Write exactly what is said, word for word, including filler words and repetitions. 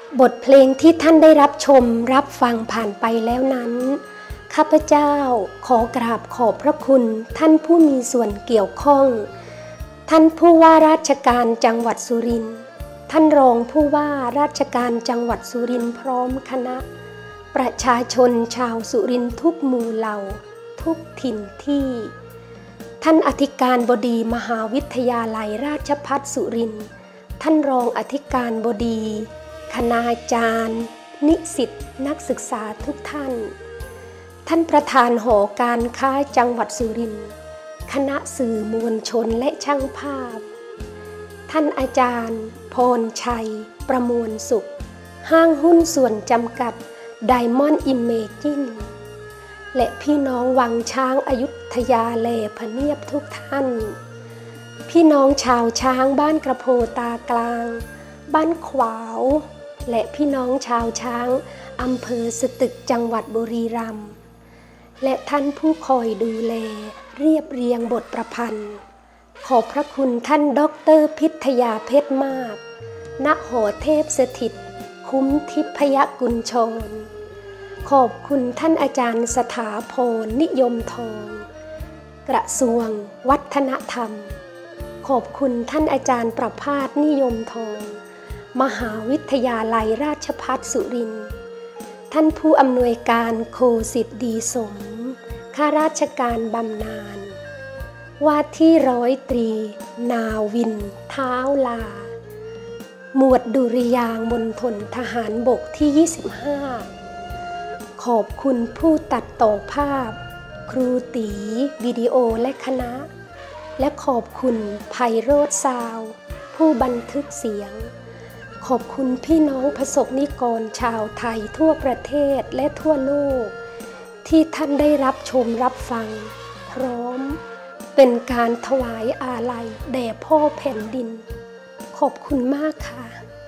บทเพลงที่ท่านได้รับชมรับฟังผ่านไปแล้วนั้นข้าพเจ้าขอกราบขอบพระคุณท่านผู้มีส่วนเกี่ยวข้องท่านผู้ว่าราชการจังหวัดสุรินทร์ท่านรองผู้ว่าราชการจังหวัดสุรินทร์พร้อมคณะประชาชนชาวสุรินทร์ทุกหมู่เหล่าทุกถิ่นที่ท่านอธิการบดีมหาวิทยาลัยราชภัฏสุรินทร์ท่านรองอธิการบดีคณาจารย์นิสิตนักศึกษาทุกท่านท่านประธานหอการค้าจังหวัดสุรินทร์คณะสื่อมวลชนและช่างภาพท่านอาจารย์พรชัยประมวลสุขห้างหุ้นส่วนจำกัดไดมอนด์อิมเมจิงและพี่น้องวังช้างอยุธยาแลพเนียบทุกท่านพี่น้องชาวช้างบ้านกระโพตากลางบ้านขวาวและพี่น้องชาวช้างอำเภอสตึกจังหวัดบุรีรัมย์และท่านผู้คอยดูแลเรียบเรียงบทประพันธ์ขอบพระคุณท่านด็อกเตอร์พิทยาเพชรมากณหอเทพสถิตคุ้มทิพยกุญชรขอบคุณท่านอาจารย์สถาพรนิยมทองกระทรวงวัฒนธรรมขอบคุณท่านอาจารย์ประภาสนิยมทองมหาวิทยาลัยราชภัฏสุรินทร์ท่านผู้อำนวยการโคสิทธิ์ดีสมข้าราชการบำนาญว่าที่ร้อยตรีนาวินเท้าลาหมวดดุริยางค์มณฑลทหารบกที่ยี่สิบห้าขอบคุณผู้ตัดต่อภาพครูตีวิดีโอและคณะและขอบคุณไพโรจน์ซาวด์ผู้บันทึกเสียงขอบคุณพี่น้องประสบนิกรชาวไทยทั่วประเทศและทั่วโลกที่ท่านได้รับชมรับฟังพร้อมเป็นการถวายอาลัยแด่พ่อแผ่นดินขอบคุณมากค่ะ